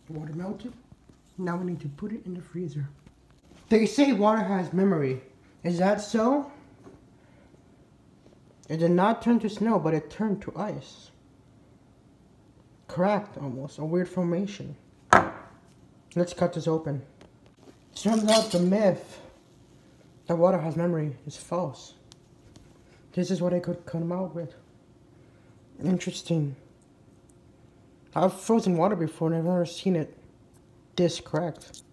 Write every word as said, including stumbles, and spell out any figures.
Water melted. Now we need to put it in the freezer. They say water has memory. Is that so? It did not turn to snow, but it turned to ice. Cracked almost. A weird formation. Let's cut this open. Turns out the myth that water has memory is false. This is what I could come out with. Interesting. I've frozen water before and I've never seen it this cracked.